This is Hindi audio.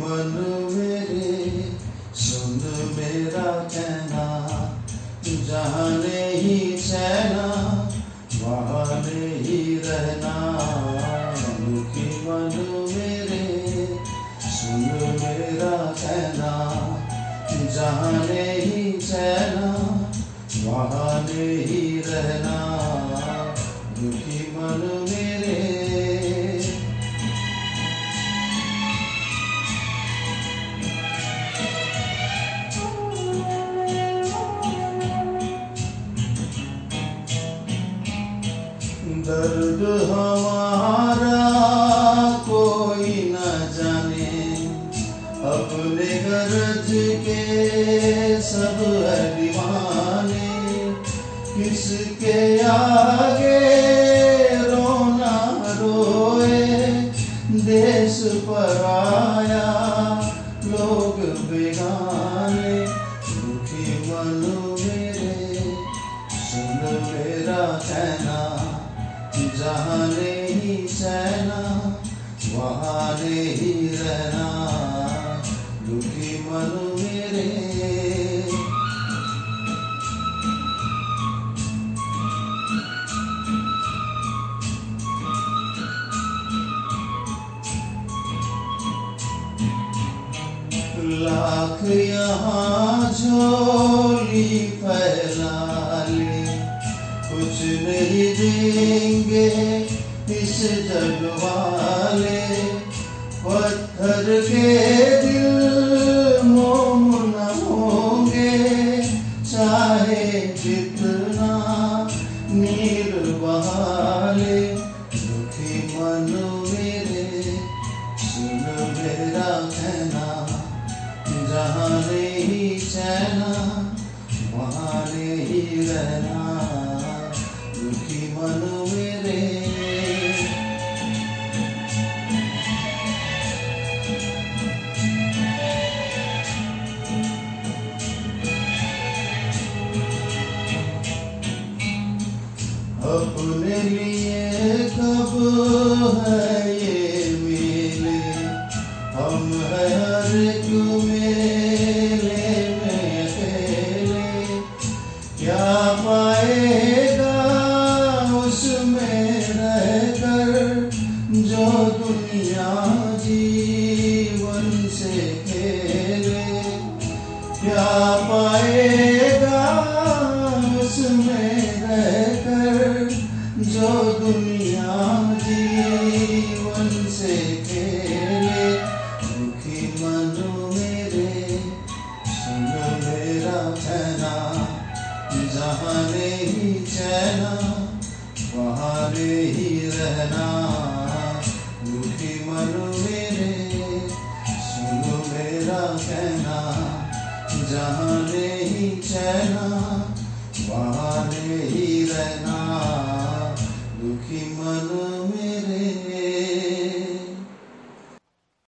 मन मेरे सुन मेरा कहना, जहाँ नहीं चैना वहाँ नहीं रहना। दुखी मन मेरे सुन मेरा कहना, जहाँ नहीं चैना वहाँ नहीं रहना। दुखी मन मेरे। दर्द हमारा कोई न जाने, अपने गरज के सब दीवाने। किसके आगे रोना रोए, देश पराया लोग बेगाने। दुखी मन मेरे सुन मेरा कहना, जहाँ नहीं चैना वहाँ नहीं रहना। दुखी मन मेरे। लाख यहाँ झोली फैला ले, कुछ नहीं देंगे इस जग वाले। पत्थर के दिल मोम न होंगे, चाहे जितना नीर बहा ले। दुखी मन मेरे सुन मेरा कहना, जहाँ नहीं चैना वहाँ नहीं रहना। दुखी मन मेरे। अपने लिए कब है ये मेले, हम है हर एक मेले में अकेले। क्या पाएगा उसमें रहकर जो दुनिया जीवन से खेले। क्या पाएगा उसमें रहकर जो दुनिया जीवन से खेले। दुखी मन मेरे सुन मेरा कहना, जहाँ नहीं चैना वहाँ नहीं रहना। दुखी मन मेरे सुन मेरा कहना, जहाँ नहीं चैना